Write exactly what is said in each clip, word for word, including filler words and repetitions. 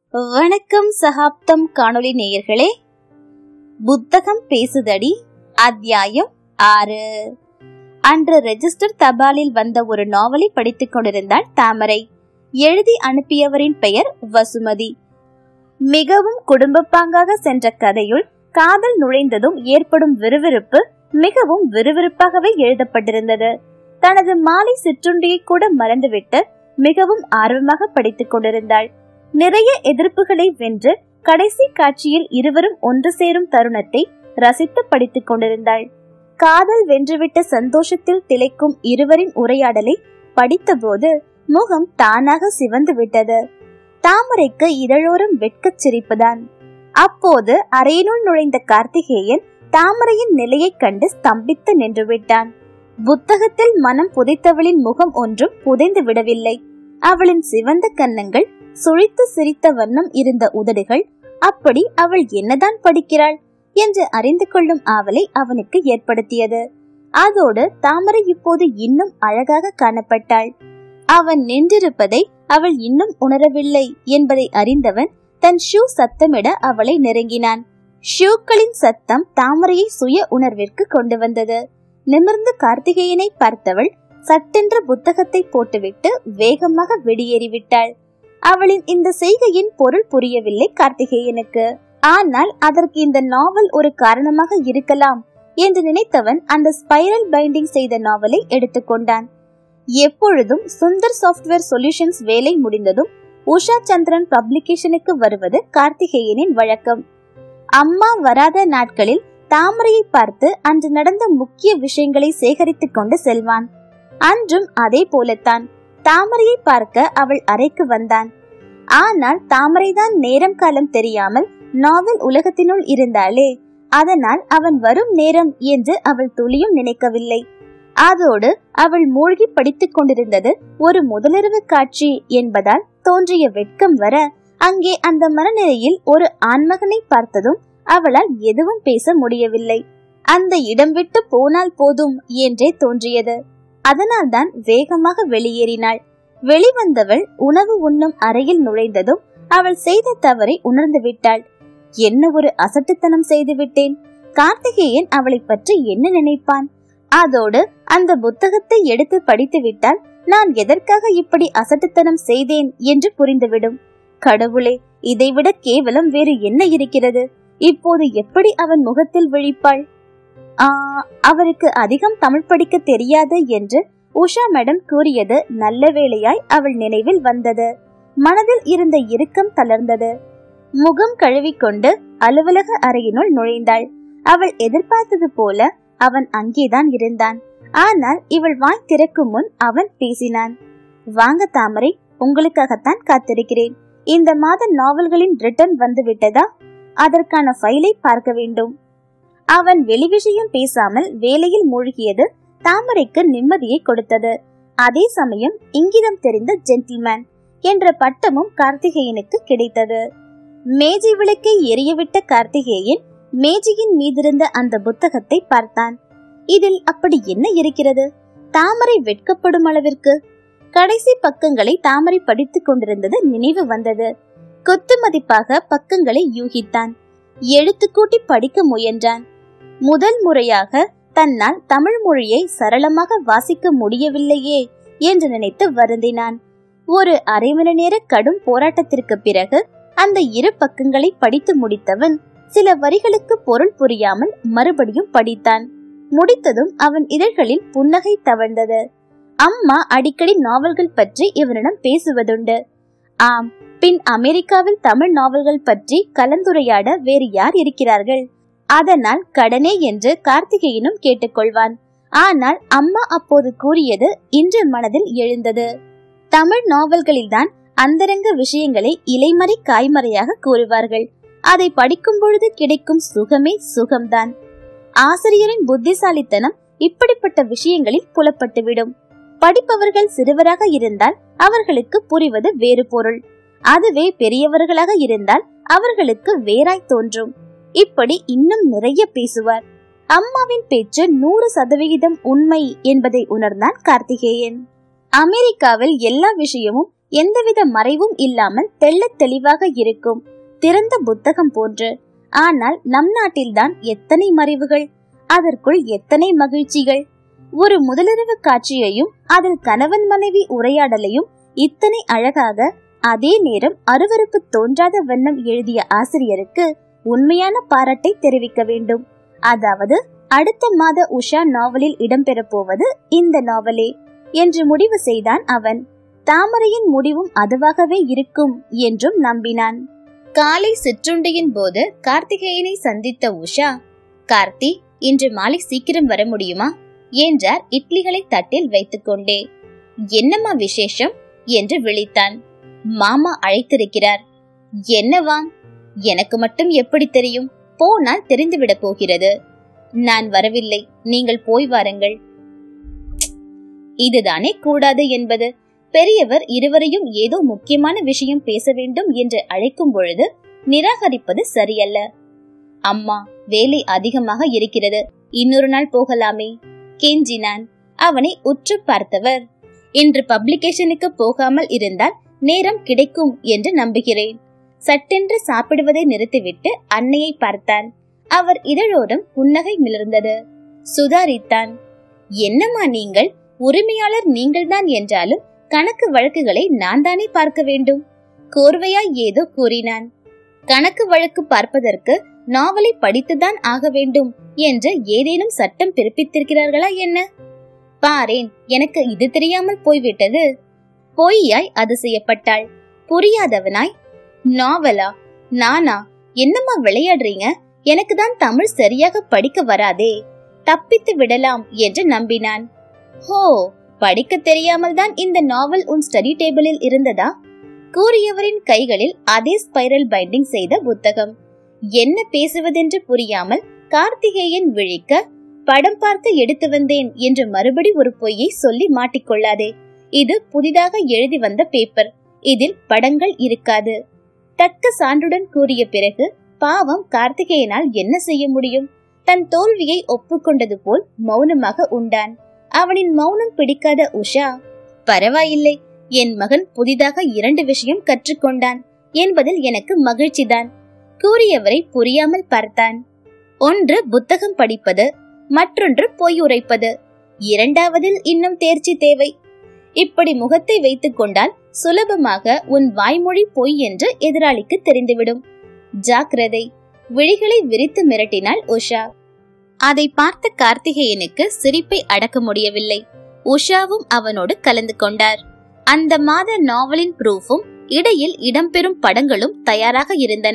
வணக்கம் சகாப்தம் காணொளி நேயர்களே. புத்தகம் பேசுதடி அத்தியாயம் ஆறு. அன்று ரெஜிஸ்டர் தபாலில் வந்த ஒரு நாவலை படித்துக் கொண்டிருந்தாள் தாமரை. எழுதி அனுப்பியவரின் பெயர் வசுமதி. மிகவும் குடும்பப்பாங்காக சென்ற கதையுள் காதல் நுழைந்ததும் ஏற்படும் விறுவிறுப்பு மிகவும் விறுவிறுப்பாகவே எழுதப்பட்டிருந்தது. தனது மாலை சிற்றுண்டியை கூட மறந்துவிட்டு மிகவும் ஆர்வமாக படித்துக் கொண்டிருந்தாள். நிறைய எதிர்ப்புகளை வென்று கடைசி காட்சியில் இருவரும் ஒன்று சேரும் தருணத்தை ரசித்து படித்துக் கொண்டிருந்தாள். காதல் வென்றுவிட்ட சந்தோஷத்தில் திளைக்கும் இருவரின் உரையாடலை படித்த போது முகம் தானாக சிவந்து விட்டது. தாமரைக்கு இதழோரம் வெட்கச் சிரிப்புதான். அப்போது அறையினுள் நுழைந்த கார்த்திகேயன் தாமரையின் நிலையை கண்டு ஸ்தம்பித்து நின்று விட்டான். புத்தகத்தில் மனம் புதைத்தவளின் முகம் ஒன்றும் புதைந்து விடவில்லை. அவளின் சிவந்த கன்னங்கள், சுழித்து சிரித்த வண்ணம் இருந்த உதடுகள், அப்படி அவள் என்னதான் படிக்கிறாள் என்று அறிந்து கொள்ளும் ஆவலை அவனுக்கு ஏற்படுத்தியது. அதோடு தாமரை இப்போது இன்னும் அழகாக காணப்பட்டாள். அவன் நின்றிருப்பதை அவள் இன்னும் உணரவில்லை என்பதை அறிந்தவன் தன் ஷூ சத்தமிட அவளை நெருங்கினான். ஷூக்களின் சத்தம் தாமரையை சுய உணர்விற்கு கொண்டு வந்தது. நிமிர்ந்து கார்த்திகேயனை பார்த்தவள் சட்டென்ற புத்தகத்தை போட்டுவிட்டு வேகமாக வெளியேறிவிட்டாள். அவளின் இந்த செய்கையின் பொருள் புரியவில்லை கார்த்திகேயனுக்கு. ஆனால் அதற்கு இந்த நாவல் ஒரு காரணமாக இருக்கலாம் என்று நினைத்தவன் அந்த ஸ்பைரல் பைண்டிங் செய்த நாவலை எடுத்துக்கொண்டான். எப்பொழுதும் சுந்தர் சாஃப்ட்வேர் சொல்யூஷன்ஸ் வேலை முடிந்ததும் உஷா சந்திரன் பப்ளிகேஷனுக்கு வருவது கார்த்திகேயனின் வழக்கம். அம்மா வராத நாட்களில் தாமரையை பார்த்து அன்று நடந்த முக்கிய விஷயங்களை சேகரித்துக் கொண்டு செல்வான். அன்றும் அதே போலத்தான் தாமரையை பார்க்க அவள் அறைக்கு வந்தான். ஆனால் தாமரைதான் நேரம் காலம் தெரியாமல் நாவல் உலகத்தினுள் இருந்தாளே, அதனால் அவன் வரும் நேரம் என்று அவள் துளியும் நினைக்கவில்லை. அதோடு அவள் மூழ்கி படித்துக் கொண்டிருந்தது ஒரு முதலிரவு காட்சி என்பதால் தோன்றிய வெட்கம் வர, அங்கே அந்த மனநிலையில் ஒரு ஆண்மகனை பார்த்ததும் அவளால் எதுவும் பேச முடியவில்லை. அந்த இடம் விட்டு போனால் போதும் என்றே தோன்றியது. அதனால்தான் வேகமாக வெளியேறினாள். வெளிவந்தவள் உணவு உண்ணும் அறையில் நுழைந்ததும் அவள் செய்த தவறை உணர்ந்து விட்டாள். என்ன ஒரு அசட்டுத்தனம் செய்து விட்டேன். கார்த்திகேயன் அவளை பற்றி என்ன நினைப்பான்? அதோடு அந்த புத்தகத்தை எடுத்து படித்து விட்டால் நான் எதற்காக இப்படி அசட்டுத்தனம் செய்தேன் என்று புரிந்துவிடும். கடவுளே, இதைவிட கேவலம் வேறு என்ன இருக்கிறது? இப்போது எப்படி அவன் முகத்தில் விழிப்பாள்? ஆஹ் அவருக்கு அதிகம் தமிழ் படிக்க தெரியாது என்று உஷா மேடம் கூறியது நல்ல வேளையாய் அவள் நினைவில் வந்தது. மனதில் இருந்த இறுக்கம் தளர்ந்தது. முகம் கழுவிக்கொண்டு அலுவலக அறையினுள் நுழைந்தாள். அவள் எதிர்பார்த்தது போல அவன் அங்கேதான் இருந்தான். ஆனால் இவள் வாய் திறக்கும் முன் அவன் பேசினான். வாங்க தாமரை, உங்களுக்காகத்தான் காத்திருக்கிறேன். இந்த மாத நாவல்களின் ரிட்டர்ன் வந்து விட்டதா? அதற்கான ஃபைலை பார்க்க வேண்டும். அவன் வெளி விஷயம் பேசாமல் வேலையில் மூழ்கியது தாமரைக்கு நிம்மதியை கொடுத்தது. அதே சமயம் இங்கிதம் தெரிந்த ஜென்டில்மேன் என்ற பட்டமும் கார்த்திகேயனுக்கு கிடைத்தது. மேஜை விளக்கை எரியவிட்ட கார்த்திகேயன் மேஜையின் மீதிருந்த அந்த புத்தகத்தை பார்த்தான். இதில் அப்படி என்ன இருக்கிறது? தாமரை வெட்கப்படும் அளவிற்கு. கடைசி பக்கங்களை தாமரை படித்துக் கொண்டிருந்தது நினைவு வந்தது. கொத்து மதிப்பாக பக்கங்களை யூகித்தான். எழுத்து கூட்டி படிக்க முயன்றான். முதல் முறையாக தன்னால் தமிழ் மொழியை சரளமாக வாசிக்க முடியவில்லையே என்று நினைத்து வருந்தினான். ஒரு அரை மணி நேர கடும் போராட்டத்திற்கு பிறகு அந்த இரு பக்கங்களை படித்து முடித்தவன் சில வரிகளுக்கு பொருள் புரியாமல் மறுபடியும் படித்தான். முடித்ததும் அவன் இதழ்களில் புன்னகை தவழ்ந்தது. அம்மா அடிக்கடி நாவல்கள் பற்றி இவனிடம் பேசுவதுண்டு. ஆம், பின் அமெரிக்காவில் தமிழ் நாவல்கள் பற்றி கலந்துரையாட வேறு யார் இருக்கிறார்கள்? அதனால் கடனே என்று கார்த்திகேயனும் கேட்டுக்கொள்வான். ஆனால் அம்மா அப்போது கூறியது இன்று மனதில் எழுந்தது. தமிழ் நாவல்களில்தான் அந்தரங்க விஷயங்களை இலைமறை காய்மறையாக கூறுவார்கள். அதை படிக்கும் பொழுது கிடைக்கும் சுகமே சுகம்தான். ஆசிரியரின் புத்திசாலித்தனம் இப்படிப்பட்ட விஷயங்களில் புலப்பட்டுவிடும். படிப்பவர்கள் சிறுவராக இருந்தால் அவர்களுக்கு புரிவது வேறு பொருள். அதுவே பெரியவர்களாக இருந்தால் அவர்களுக்கு வேறாய் தோன்றும். இப்படி இன்னும் நிறைய பேசுவார். அம்மாவின் பேச்சு நூறு சதவிகிதம் உண்மை என்பதை உணர்ந்தான் கார்த்திகேயன். அமெரிக்காவில் எல்லா விஷயமும் எந்தவித மறைவும் இல்லாமல் தெள்ளத் தெளிவாக இருக்கும் திறந்த புத்தகம் போன்று. ஆனால் நம் நாட்டில்தான் எத்தனை மறைவுகள், அதற்குள் எத்தனை மகிழ்ச்சிகள். ஒரு முதலிரவு காட்சியையும் அதில் கணவன் மனைவி உரையாடலையும் இத்தனை அழகாக, அதே நேரம் அருவருப்பு தோன்றாத வண்ணம் எழுதிய ஆசிரியருக்கு உண்மையான பாராட்டை தெரிவிக்க வேண்டும். அதாவது அடுத்த மாத உஷா நாவலில் இடம்பெற போவது இந்த நாவலே என்று முடிவு செய்தான் அவன். தாமரையின் முடிவும் அதுவாகவே இருக்கும் என்றும் நம்பினான். காலை சிற்றுண்டியின் போது கார்த்திகேயனை சந்தித்த உஷா, கார்த்தி, இன்று மாலை சீக்கிரம் வர முடியுமா என்றார் இட்லிகளை தட்டில் வைத்துக் கொண்டே. என்னம்மா விசேஷம் என்று விழித்தான். மாமா அழைத்திருக்கிறார். என்னவாம்? எனக்கு மட்டும் எப்படி தெரியும்? போனால் தெரிந்துவிட போகிறது. நான் வரவில்லை, நீங்கள் போய் வாருங்கள். இதுதானே கூடாது என்பது. பெரியவர் இருவரையும் ஏதோ முக்கியமான விஷயம் பேச வேண்டும் என்று அழைக்கும் பொழுது நிராகரிப்பது சரியல்ல. அம்மா, வேலை அதிகமாக இருக்கிறது, இன்னொரு நாள் போகலாமே கெஞ்சினான். அவனை உற்று பார்த்தவர், இன்று பப்ளிகேஷனுக்கு போகாமல் இருந்தால் நேரம் கிடைக்கும் என்று நம்புகிறேன். சட்டென்று சாப்பிடுவதை நிறுத்திவிட்டு அன்னையை பார்த்தான். அவர் இதழோடும் புன்னகை மிளர்ந்தது. சுதாரித்தான். என்னம்மா நீங்கள்? உரிமையாளர் நீங்கள்தான் என்றாலும் கணக்கு வழக்குகளை நான் தானே பார்க்க வேண்டும். கோர்வையாய் ஏதோ கூறினான். கணக்கு வழக்கு பார்ப்பதற்கு நாவலை படித்துதான் ஆக வேண்டும் என்று ஏதேனும் சட்டம் பிறப்பித்திருக்கிறார்களா என்ன? பாரேன், எனக்கு இது தெரியாமல் போய்விட்டது. பொய்யாய் அதிசயப்பட்டாள். புரியாதவனாய், நாவலா? நானா? என்னம்மா விளையாடுறீங்க? எனக்கு தான் தமிழ் சரியாக படிக்க வராதே, தப்பித்து விடலாம் என்று நம்பினான். ஹோ, படிக்க தெரியாமல் தான் இந்த நாவல் உன் ஸ்டடி டேபிளில் இருந்ததா? கூறியவரின் கைகளில் அதே ஸ்பைரல் பைண்டிங் செய்த புத்தகம். என்ன பேசுவதென்று புரியாமல் கார்த்திகேயன் விழிக்க, படம் பார்த்து எடுத்து வந்தேன் என்று மறுபடி ஒரு பொய்யை சொல்லி மாட்டிக்கொள்ளாதே. இது புதிதாக எழுதி வந்த பேப்பர், இதில் படங்கள் இருக்காது. தக்க சான்றுடன் கூறிய பிறகு பாவம் கார்த்திகேயனால் என்ன செய்ய முடியும்? தன் தோல்வியை ஒப்புக்கொண்டது போல் மௌனமாக உண்டான். அவனின் மௌனம் பிடிக்காத உஷா, பரவாயில்லை, என் மகன் புதிதாக இரண்டு விஷயம் கற்றுக்கொண்டான் என்பதில் எனக்கு மகிழ்ச்சிதான். கூறியவரை புரியாமல் பார்த்தான். ஒன்று புத்தகம் படிப்பது, மற்றொன்று பொய் உரைப்பது. இரண்டாவதில் இன்னும் தேர்ச்சி தேவை. இப்படி முகத்தை வைத்துக் கொண்டால் சுலபமாக உன் வாய்மொழி பொய் என்று எதிராளிக்கு தெரிந்துவிடும். ஜாக்கிரதை. விழிகளை விரித்து மிரட்டினாள் உஷா. அதை பார்த்த கார்த்திகேயனுக்கு சிரிப்பை அடக்க முடியவில்லை. உஷாவும் அவனோடு கலந்து கொண்டார். அந்த மாத நாவலின் ப்ரூஃபும் இடையில் இடம்பெறும் படங்களும் தயாராக இருந்தன.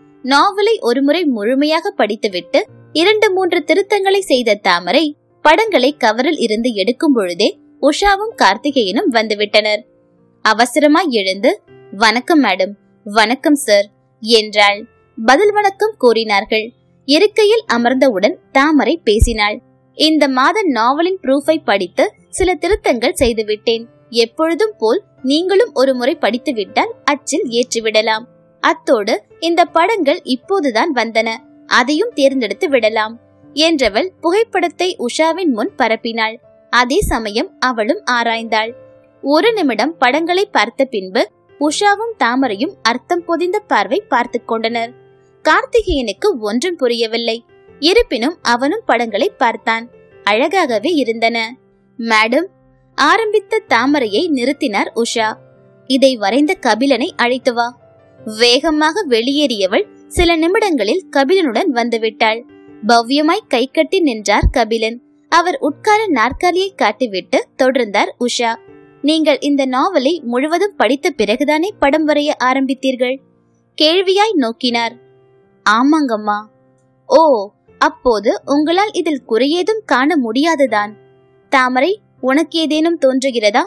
நாவலை ஒருமுறை முழுமையாக படித்துவிட்டு இரண்டு மூன்று திருத்தங்களை செய்த தாமரை படங்களை கவரில் இருந்து எடுக்கும் பொழுதே உஷாவும் கார்த்திகேயனும் வந்துவிட்டனர். அவசரமாய் எழுந்து, வணக்கம் மேடம். வணக்கம் சார் என்றாள். பதில் வணக்கம் கூறினார்கள். இருக்கையில் அமர்ந்தவுடன் தாமரை பேசினாள். இந்த மாத நாவலின் ப்ரூஃபை படித்து சில திருத்தங்கள் செய்துவிட்டேன். எப்பொழுதும் போல் நீங்களும் ஒரு முறை படித்து விட்டால் அச்சில் ஏற்றிவிடலாம். அத்தோடு இந்த படங்கள் இப்போதுதான் வந்தன, அதையும் தேர்ந்தெடுத்து விடலாம் என்றவள் புகைப்படத்தை உஷாவின் முன் பரப்பினாள். அதே சமயம் அவளும் ஆராய்ந்தாள். ஒரு நிமிடம் படங்களை பார்த்த பின்பு உஷாவும் தாமரையும் அர்த்தம் பொதிந்த பார்வை பார்த்து கொண்டனர். கார்த்திகேயனுக்கு ஒன்றும் புரியவில்லை. இருப்பினும் அவனும் படங்களை பார்த்தான். அழகாகவே இருந்தன. மேடம், ஆரம்பித்த தாமரையை நிறுத்தினார் உஷா. இதை வரைந்த கபிலனை அழைத்து வா. வேகமாக வெளியேறியவள் சில நிமிடங்களில் கபிலனுடன் வந்துவிட்டாள். பவ்யமாய் கை கட்டி நின்றார் கபிலன். அவர் உட்கார நாற்காலியை காட்டிவிட்டு தொடர்ந்தார் உஷா. நீங்கள் இந்த நாவலை முழுவதும் படித்த பிறகுதானே படம் வரைய ஆரம்பித்தீர்கள்? கேள்வியாய் நோக்கினார். ஆமாங்கம்மா. ஓ, அப்போது உங்களால் இதில் குறையேதும் காண முடியாதுதான். தாமரை, உனக்கு ஏதேனும் தோன்றுகிறதா?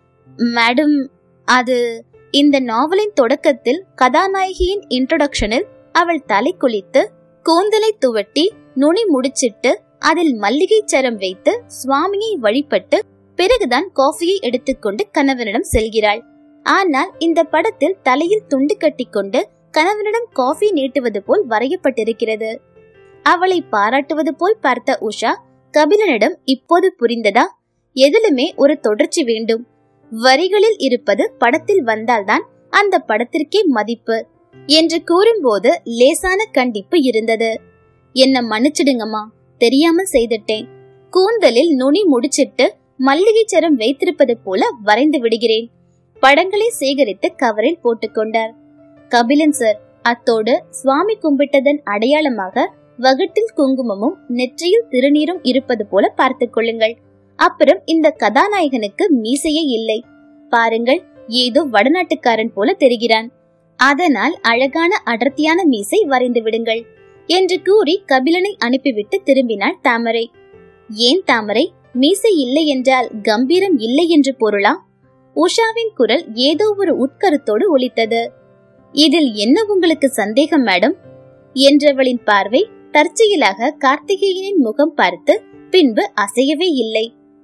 மேடம், அது இந்த நாவலின் தொடக்கத்தில் கதாநாயகியின் இன்ட்ரோடக்ஷனில் அவள் தலை குளித்து கூந்தலை துவட்டி நுனி முடிச்சிட்டு அதில் மல்லிகை சரம் வைத்து சுவாமியை வழிபட்டு பிறகுதான் காஃபியை எடுத்துக்கொண்டு கணவனிடம் செல்கிறாள். ஆனால் இந்த படத்தில் தலையில் துண்டு கட்டி கொண்டு கணவனிடம் காஃபி நீட்டுவது போல் வரையப்பட்டிருக்கிறது. அவளை பாராட்டுவது போல் பார்த்த உஷா கபிலனிடம், இப்போது புரிந்ததா? எதிலுமே ஒரு தொடர்ச்சி வேண்டும். வரிகளில் இருப்பது படத்தில் வந்தால்தான் அந்த படத்திற்கே மதிப்பு என்று கூறும்போது லேசான கண்டிப்பு இருந்தது. என்ன மன்னிச்சிடுங்கம்மா, தெரியாமல் செய்துட்டேன். கூந்தலில் நுனி முடிச்சிட்டு மல்லிகை சரம் வைத்திருப்பது போல வரைந்து விடுகிறேன். படங்களை சேகரித்து கவரில் போட்டுக்கொண்டார். கபிலன் சார், அத்தோடு சுவாமி கும்பிட்டதன் அடையாளமாக வகுட்டில் குங்குமமும் நெற்றியில் திருநீரும் இருப்பது போல பார்த்துக் கொள்ளுங்கள். அப்புறம் இந்த கதாநாயகனுக்கு மீசையே இல்லை பாருங்கள், ஏதோ வடநாட்டுக்காரன் போல தெரிகிறான். அதனால் அழகான அடர்த்தியான மீசை வரைந்து விடுங்கள் என்று கூறி கபிலனை அனுப்பிவிட்டு திரும்பினாள் தாமரை. ஏன் தாமரை, மீசை இல்லை என்றால் கம்பீரம் இல்லை என்று பொருளா? உஷாவின் குரல் ஏதோ ஒரு உட்கருத்தோடு ஒலித்தது. இதில் என்ன உங்களுக்கு சந்தேகம் மேடம் என்றவளின் பார்வை தற்செயலாக கார்த்திகேயனின் முகம் பார்த்து பின்பு அசையவே இல்லை.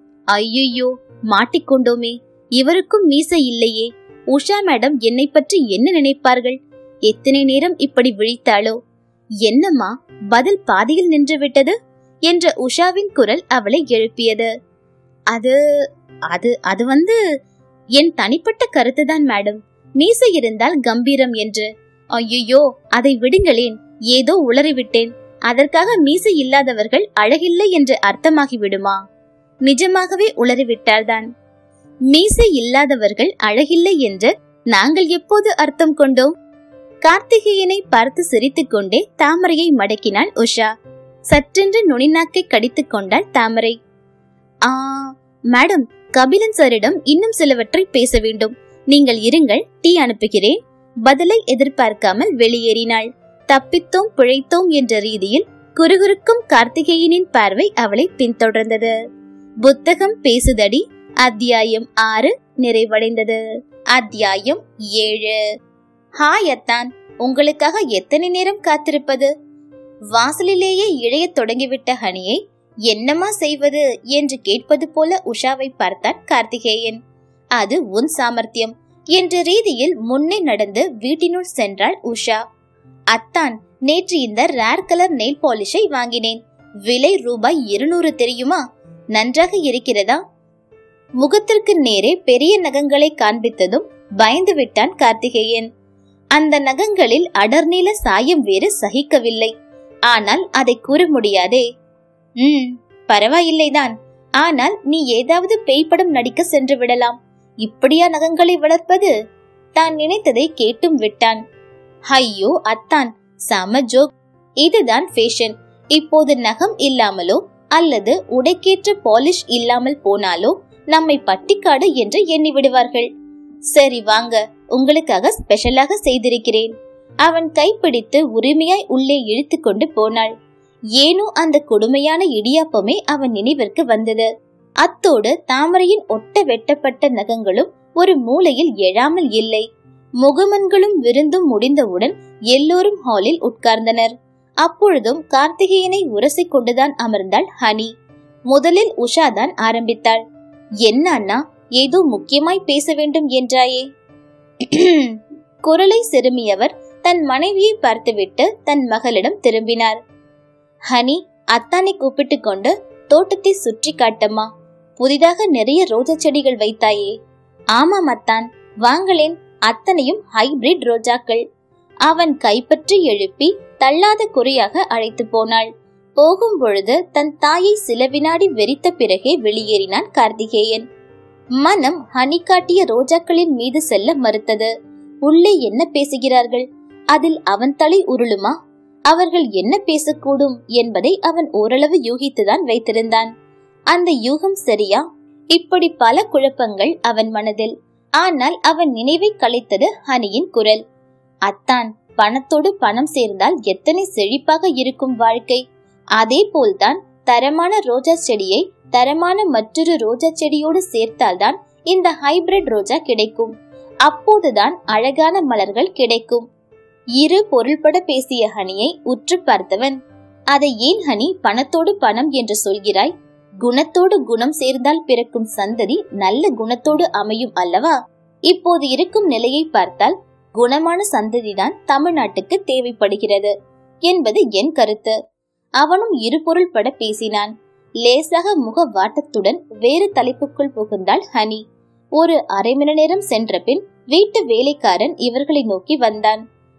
ஐயோ, மாட்டிக்கொண்டோமே, இவருக்கும் மீசை இல்லையே. உஷா மேடம் என்னை பற்றி என்ன நினைப்பார்கள்? எத்தனை நேரம் இப்படி விழித்தாளோ? என்னம்மா, பதில் பாதியில் நின்று விட்டது என்ற உஷாவின் குரல் அவளை எழுப்பியது. அது அது அது வந்து என் தனிப்பட்ட கருத்துதான் மேடம், மீசை இருந்தால் கம்பீரம் என்று. ஐயோ, அதை விடுங்களேன், ஏதோ உளறிவிட்டேன். அதற்காக மீசை இல்லாதவர்கள் அழகில்லை என்று அர்த்தமாகி விடுமா? நிஜமாகவே உளறிவிட்டால்தான். மீசை இல்லாதவர்கள் அழகில்லை என்று நாங்கள் எப்போது அர்த்தம் கொண்டோம்? கார்த்திகேயனை பார்த்து சிரித்துக் கொண்டே தாமரையை மடக்கினாள் உஷா. சற்றென்று நுனிநாக்கை கடித்துக் கொண்டாள் தாமரை. ஆ மேடம், கபிலன் சாரிடம் இன்னும் சிலவற்றை பேச வேண்டும். நீங்கள் இருங்கள், டீ அனுப்புகிறேன். பதிலை எதிர்பார்க்காமல் வெளியேறினாள். தப்பித்தோம் பிழைத்தோம் என்ற ரீதியில் குறுகுறுக்கும் கார்த்திகேயனின் பார்வை அவளை பின்தொடர்ந்தது. புத்தகம் பேசுதடி அத்தியாயம் ஆறு நிறைவடைந்தது. அத்தியாயம் ஏழு. ஹாய் அத்தான், உங்களுக்காக எத்தனை நேரம் காத்திருப்பது? வாசலிலேயே இழைய தொடங்கிவிட்ட ஹனியை என்னமா செய்வது என்று கேட்பது போல உஷாவை பார்த்தான் கார்த்திகேயன். அது உன் சாமர்த்தியம் என்ற ரீதியில் முன்னே நடந்து வீட்டினுள் சென்றாள் உஷா. அத்தான், நேற்று இந்த ரேர் கலர் நெயில் பாலிஷை வாங்கினேன். விலை ரூபாய் இருநூறு தெரியுமா? நன்றாக இருக்கிறதா? முகத்திற்கு நேரே பெரிய நகங்களை காண்பித்ததும் பயந்து விட்டான் கார்த்திகேயன். அந்த நகங்களில் அடர்நீல சாயம் வேறு சகிக்கவில்லை. ஆனால் அதை கூற முடியாதே. ம் பரவாயில்லைதான். ஆனால் நீ ஏதாவது பேய் படம் நடிக்க சென்று விடலாம். இப்படியா நகங்களை வளர்ப்பது? தான் நினைத்ததை கேட்டும் விட்டான். ஐயோ அத்தான், சம ஜோக். இதுதான் ஃபேஷன். இப்போது நகம் இல்லாமலோ அல்லது உடைக்கேற்ற பாலிஷ் இல்லாமல் போனாலோ நம்மை பட்டிக்காடு என்று எண்ணி விடுவார்கள். சரி வாங்க, உங்களுக்காக ஸ்பெஷலாக செய்திருக்கிறேன். அவன் கைப்பிடித்து உரிமையாய் உள்ளே இழுத்து கொண்டு போனாள். ஏனோ அந்த கொடுமையான இடியாப்பமே அவன் நினைவிற்கு வந்தது. அத்தோடு தாமரையின் ஒட்ட வெட்டப்பட்ட நகங்களும் ஒரு மூலையில் எழாமல் இல்லை. முகமன்களும் விருந்தும் முடிந்தவுடன் எல்லோரும் ஹாலில் உட்கார்ந்தனர். அப்பொழுதும் கார்த்திகேயனை உரசி கொண்டுதான் அமர்ந்தாள் ஹனி. முதலில் உஷாதான் ஆரம்பித்தாள். என்ன அண்ணா, ஏதோ முக்கியமாய் பேச வேண்டும் என்றாயே? குரலை சிறுமியவர் தன் மனைவியை பார்த்துவிட்டு தன் மகளிடம் திரும்பினார். ஹனி, அத்தானை கூப்பிட்டு கொண்டு தோட்டத்தை சுற்றி காட்டம்மா. புதிதாக நிறைய ரோஜா செடிகள் வைத்தாயே? ஆமாம் அத்தான், வாங்களேன். அத்தனையும் ஹைபிரிட் ரோஜாக்கள். அவன் கைப்பற்றி எழுப்பி தள்ளாத குறியாக அழைத்து போனாள். போகும் பொழுது தன் தாயை சில வினாடி வெறித்த பிறகே வெளியேறினான் கார்த்திகேயன். மனம் ஹனி காட்டிய ரோஜாக்களின் மீது செல்ல மறுத்தது. உள்ளே என்ன பேசுகிறார்கள்? அதில் அவன் தலை உருளுமா? அவர்கள் என்ன பேசக்கூடும் என்பதை அவன் ஓரளவு யூகித்துதான் வைத்திருந்தான். அந்த யூகம் சரியா? இப்படி பல குழப்பங்கள் அவன் மனதில். ஆனால் அவன் நினைவை கலைத்தது ஹனியின் குரல். அத்தான், பணத்தோடு பணம் சேர்ந்தால் எத்தனை செழிப்பாக இருக்கும் வாழ்க்கை. அதே போல்தான் தரமான ரோஜா செடியை தரமான மற்றொரு ரோஜா செடியோடு சேர்த்தால்தான் இந்த ஹைபிரிட் ரோஜா கிடைக்கும். அப்போதுதான் அழகான மலர்கள் கிடைக்கும். இரு பொருள்பட பேசிய ஹனியை உற்று பார்த்தவன், அதை ஏன் ஹனி பணத்தோடு பணம் என்று சொல்கிறாய்? குணத்தோடு குணம் சேர்ந்தால் பிறக்கும் சந்ததி நல்ல குணத்தோடு அமையும் அல்லவா? இப்போது இருக்கும் நிலையை பார்த்தால் குணமான சந்ததிதான் தமிழ்நாட்டுக்கு தேவைப்படுகிறது என்பது என் கருத்து. அவனும் இரு பொருள் பட பேசினான். லேசாக முக வாட்டத்துடன் வேறு தலைப்புக்குள் புகுந்தாள் ஹனி. ஒரு அரை மணி நேரம் சென்ற பின் வீட்டு வேலைக்காரன் இவர்களை நோக்கி வந்தான்.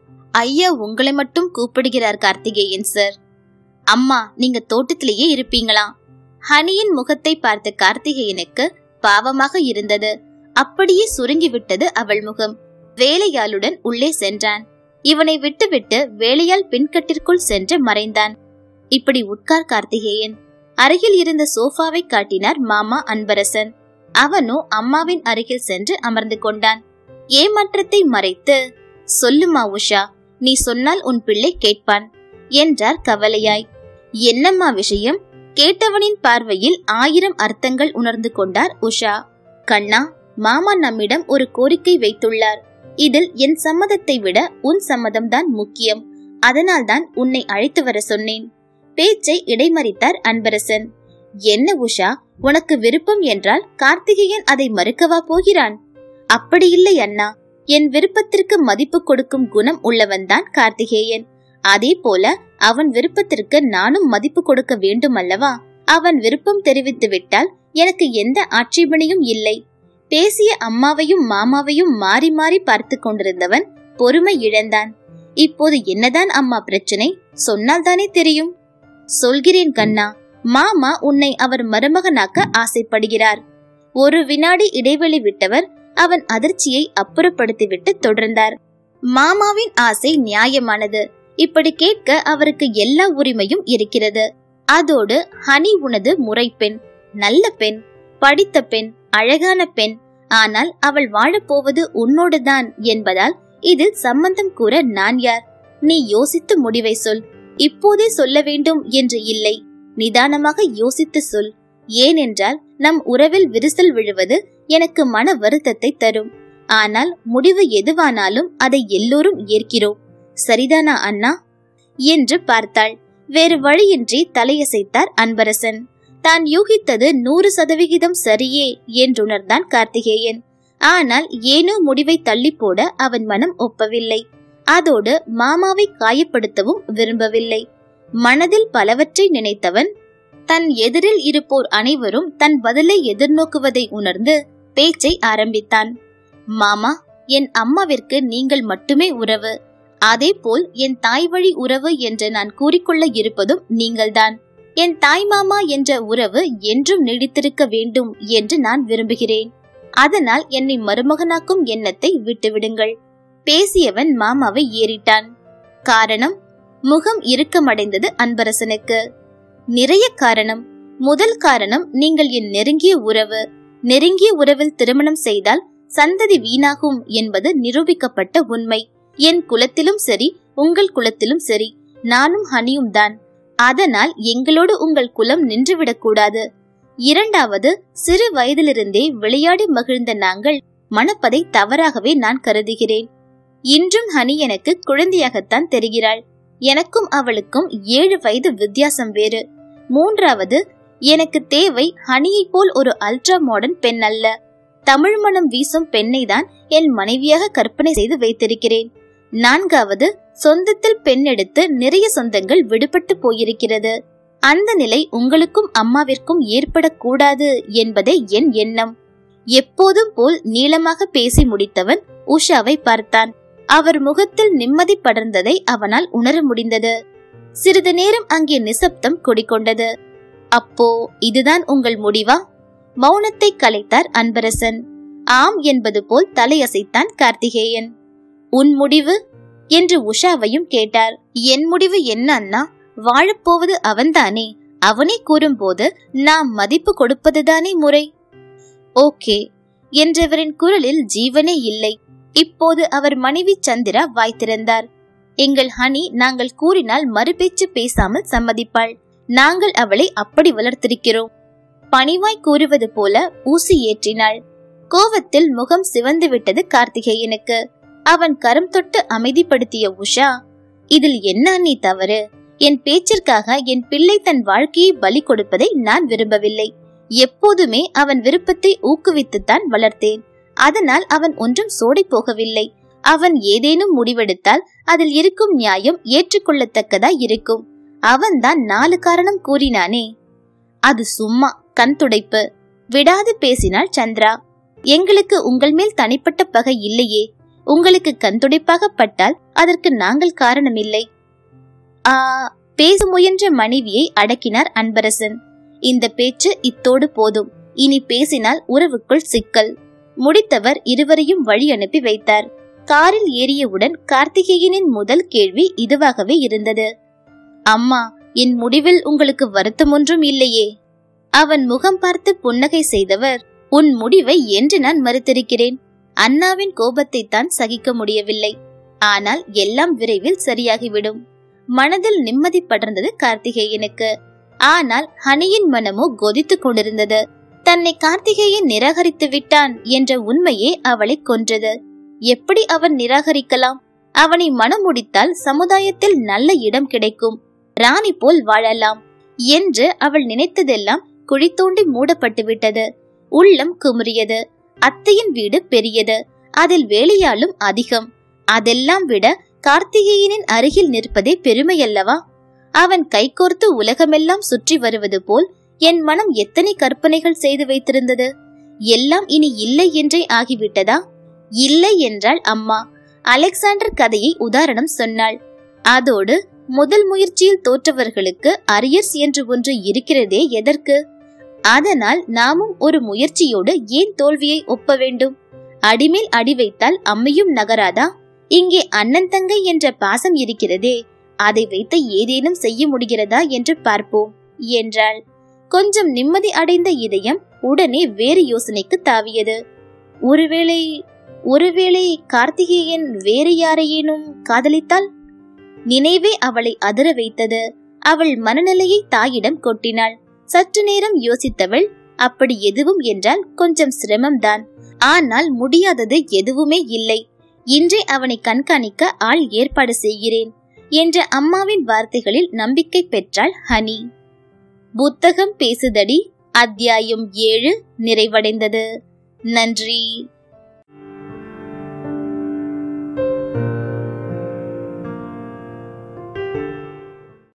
ஐயா உங்களை மட்டும் கூப்பிடுகிறார் கார்த்திகேயன் சார். அம்மா நீங்க தோட்டத்திலேயே இருப்பீங்களா? ஹனியின் முகத்தை பார்த்த கார்த்திகேயனுக்கு பாவமாக இருந்தது. அப்படியே சுருங்கிவிட்டது அவள் முகம். வேலையாளுடன் உள்ளே சென்றான். இவனை விட்டுவிட்டு வேலையாள் பின்கட்டிற்குள் சென்று மறைந்தான். இப்படி உட்கார் கார்த்திகேயன். அருகில் இருந்த சோஃபாவை காட்டினார் மாமா அன்பரசன். அவனோ அம்மாவின் அருகில் சென்று அமர்ந்து கொண்டான். ஏமாற்றத்தை மறைத்து, சொல்லுமா உஷா, நீ சொன்னால் உன் பிள்ளை கேட்பான் என்றார் கவலையாய். என்னம்மா விஷயம்? கேட்டவனின் பார்வையில் ஆயிரம் அர்த்தங்கள் உணர்ந்து கொண்டார் உஷா. கண்ணா, மாமா நம்மிடம் ஒரு கோரிக்கை வைத்துள்ளார். இதில் என் சம்மதத்தை விட உன் சம்மதம்தான் முக்கியம். அதனால்தான் உன்னை அழைத்து வர சொன்னேன். பேச்சை இடைமறித்தார் அன்பரசன். என்ன உஷா, உனக்கு விருப்பம் என்றால் கார்த்திகேயன் அதை மறுக்கவா போகிறான்? அப்படி இல்லை அண்ணா, என் விருப்பத்திற்கு மதிப்பு கொடுக்கும் குணம் உள்ளவன்தான் கார்த்திகேயன். அதே போல அவன் விருப்பத்திற்கு நானும் மதிப்பு கொடுக்க வேண்டும் அல்லவா? அவன் விருப்பம் தெரிவித்து விட்டால் எனக்கு எந்த ஆட்சேபனையும் இல்லை. பேசிய அம்மாவையும் மாமாவையும் மாறி மாறி பார்த்து கொண்டிருந்தவன் பொறுமை இழந்தான். இப்போது என்னதான் அம்மா பிரச்சனை? சொன்னால் தானே தெரியும். சொல்கிறேன் கண்ணா, மாமா உன்னை அவர் மருமகனாக்க ஆசைப்படுகிறார். ஒரு வினாடி இடைவெளி விட்டவர் அவன் அதிர்ச்சியை அப்புறப்படுத்திவிட்டு தொடர்ந்தார். மாமாவின் ஆசை நியாயமானது. இப்படி கேட்க அவருக்கு எல்லா உரிமையும் இருக்கிறது. அதோடு ஹனி உனது முறைப்பெண், நல்ல பெண், படித்த பெண், அழகான பெண். ஆனால் அவள் வாழப்போவது உன்னோடுதான் என்பதால் இதில் சம்பந்தம் கூற நான் யார்? நீ யோசித்து முடிவை சொல். இப்போதே சொல்ல வேண்டும் என்று இல்லை. நிதானமாக யோசித்து சொல். ஏனென்றால் நம் உறவில் விரிசல் விழுவது எனக்கு மன வருத்தத்தை தரும். ஆனால் முடிவு எதுவானாலும் அதை எல்லோரும் ஏற்கிறோம். சரிதானா அண்ணா என்று பார்த்தாள். வேறு வழியின்றி தலையசைத்தார் அன்பரசன். தான் யூகித்தது நூறு சதவிகிதம் சரியே என்றுணர்ந்தான் கார்த்திகேயன். ஆனால் ஏனோ முடிவை தள்ளி போட அவன் மனம் ஒப்பவில்லை. அதோடு மாமாவை காயப்படுத்தவும் விரும்பவில்லை. மனதில் பலவற்றை நினைத்தவன் தன் எதிரில் இருப்போர் அனைவரும் தன் பதிலை எதிர்நோக்குவதை உணர்ந்து பேச்சை ஆரம்பித்தான். மாமா, என் அம்மாவிற்கு நீங்கள் மட்டுமே உறவு. அதே போல் என் தாய் வழி உறவு என்று நான் கூறிக்கொள்ள இருப்பதும் நீங்கள்தான். என் தாய் மாமா என்ற உறவு என்றும் நீடித்திருக்க வேண்டும் என்று நான் விரும்புகிறேன். அதனால் என்னை மருமகனாக்கும் எண்ணத்தை விட்டுவிடுங்கள். பேசியவன் மாமாவை ஏறிட்டான். காரணம்? முகம் இறுக்கமடைந்தது அன்பரசனுக்கு. நிறைய காரணம். முதல் காரணம், நீங்கள் என் நெருங்கிய உறவு. நெருங்கிய உறவில் திருமணம் செய்தால் சந்ததி வீணாகும் என்பது நிரூபிக்கப்பட்ட உண்மை. என் குலத்திலும் சரி, உங்கள் குலத்திலும் சரி, நானும் ஹனியும் தான். அதனால் எங்களோடு உங்கள் குலம் நின்றுவிடக் கூடாது. இரண்டாவது, சிறு வயதிலிருந்தே விளையாடி மகிழ்ந்த நாங்கள் மணப்பதை தவறாகவே நான் கருதுகிறேன். இன்றும் ஹனி எனக்கு குழந்தையாகத்தான் தெரிகிறாள். எனக்கும் அவளுக்கும் ஏழு வயது வித்தியாசம் வேறு. மூன்றாவது, எனக்கு தேவை ஹனியை போல் ஒரு அல்ட்ரா மாடர்ன் பெண் அல்ல. தமிழ் மனம் வீசும் பெண்ணை தான் என் மனைவியாக கற்பனை செய்து வைத்திருக்கிறேன். நான்காவது, சொந்தத்தில் பெண் எடுத்து நிறைய சொந்தங்கள் விடுபட்டு போயிருக்கிறது. அந்த நிலை உங்களுக்கும் அம்மாவிற்கும் ஏற்படக்கூடாது என்பதே என் எண்ணம். எப்போதும் போல் நீளமாக பேசி முடித்தவன் உஷாவை பார்த்தான். அவர் முகத்தில் நிம்மதி படர்ந்ததை அவனால் உணர முடிந்தது. சிறிது நேரம் அங்கே நிசப்தம் குடிக்கொண்டது. அப்போ இதுதான் உங்கள் முடிவா? மௌனத்தை கலைத்தார் அன்பரசன். ஆம் என்பது போல் தலையசைத்தான் கார்த்திகேயன். உன் முடிவு என்று உஷாவையும் கேட்டார். என் முடிவு என்ன அண்ணா? வாழப்போவது அவன்தானே. அவனே கூறும்போது நாம் மதிப்பு கொடுப்பதுதானே முறை. ஓகே என்றவரின் குரலில் ஜீவனே இல்லை. இப்போது அவர் மனைவி சந்திரா வாய் திறந்தார். எங்கள் ஹனி நாங்கள் கூறினால் மறுபேச்சு பேசாமல் சம்மதிப்பாள். நாங்கள் அவளை அப்படி வளர்த்திருக்கிறோம். பணிவாய் கூறுவது போல ஊசி ஏற்றினாள். கோவத்தில் முகம் சிவந்து விட்டது கார்த்திகேயனுக்கு. அவன் கரம் தொட்டு அமைதிப்படுத்திய உஷா, இதில் என்ன நீ தவறு? என் பேச்சிற்காக என் பிள்ளை தன் வாழ்க்கையை பலி கொடுப்பதை நான் விரும்பவில்லை. எப்போதுமே அவன் விருப்பத்தை ஊக்குவித்துத்தான் வளர்த்தேன். அதனால் அவன் ஒன்றும் சோடை போகவில்லை. அவன் ஏதேனும் முடிவெடுத்தால் அதில் இருக்கும் நியாயம் ஏற்றுக்கொள்ளத்தக்கதா இருக்கும். அவன்தான் நாலு காரணம் கூறினானே. அது சும்மா கண் துடைப்பு. விடாது பேசினாள் சந்திரா. எங்களுக்கு உங்கள் மேல் தனிப்பட்ட பகை இல்லையே. உங்களுக்கு கண்துடைப்பாக பட்டால் அதற்கு நாங்கள் காரணமில்லை. ஆ பேச முயன்ற மனைவியை அடக்கினார் அன்பரசன். இந்த பேச்சு இத்தோடு போதும். இனி பேசினால் உறவுக்குள் சிக்கல். முடித்தவர் இருவரையும் வழி அனுப்பி வைத்தார். காரில் ஏறியவுடன் கார்த்திகேயனின் முதல் கேள்வி இதுவாகவே இருந்தது. அம்மா, என் முடிவில் உங்களுக்கு வருத்தம் ஒன்றும் இல்லையே? அவன் முகம் பார்த்து புன்னகை செய்தவர், உன் முடிவை என்று நான் மறுத்திருக்கிறேன். அண்ணாவின் கோபத்தை தான் சகிக்க முடியவில்லை. ஆனால் எல்லாம் விரைவில் சரியாகிவிடும். மனதில் நிம்மதி படர்ந்தது கார்த்திகேயனுக்கு. ஆனால் ஹனியின் மனமோ கொதித்துக் கொண்டிருந்தது. தன்னை கார்த்திகேயன் நிராகரித்து விட்டான் என்ற உண்மையே அவளை கொன்றது. எப்படி அவன் நிராகரிக்கலாம்? அவனை மனம் முடித்தால் சமுதாயத்தில் நல்ல இடம் கிடைக்கும், ராணி போல் வாழலாம் என்று அவள் நினைத்ததெல்லாம் குழி தோண்டி மூடப்பட்டு விட்டது. உள்ளம் குமுறியது. அத்தையின் வீடு பெரியது, அதில் வேலையாளும் அதிகம். அதெல்லாம் விட கார்த்திகேயனின் அருகில் நிற்பதே பெருமையல்லவா? அவன் கைகோர்த்து உலகமெல்லாம் சுற்றி வருவது போல் என் மனம் எத்தனை கற்பனைகள் செய்து வைத்திருந்தது. எல்லாம் இனி இல்லை என்றே ஆகிவிட்டதா? இல்லை என்றாள் அம்மா. அலெக்சாண்டர் கதையை உதாரணம் சொன்னாள். அதோடு முதல் முயற்சியில் தோற்றவர்களுக்கு அரியர்ஸ் என்று ஒன்று இருக்கிறதே எதற்கு? அதனால் நாமும் ஒரு முயற்சியோடு ஏன் தோல்வியை ஒப்ப வேண்டும்? அடிமேல் அடி வைத்தால் அம்மையும் நகராதா? இங்கே அண்ணன் தங்கை என்ற பாசம் இருக்கிறதே, அதை வைத்து ஏதேனும் செய்ய முடிகிறதா என்று பார்ப்போம் என்றாள். கொஞ்சம் நிம்மதி அடைந்த இதயம் உடனே வேறு யோசனைக்கு தாவியது. ஒருவேளை ஒருவேளை கார்த்திகேயன் வேறு யாரையேனும் காதலித்தால்? நினைவே அவளை அதிர வைத்தது. அவள் மனநிலையை தாயிடம் கொட்டினாள். சற்று நேரம் யோசித்தவள், அப்படி எதுவும் என்றால் கொஞ்சம் சிரமம்தான், ஆனால் முடியாதது எதுவுமே இல்லை. இன்றே அவனை கண்காணிக்க ஆள் ஏற்பாடு செய்கிறேன் என்ற அம்மாவின் வார்த்தைகளில் நம்பிக்கை பெற்றாள் ஹனி. புத்தகம் பேசுதடி அத்தியாயம் ஏழு நிறைவடைந்தது. நன்றி.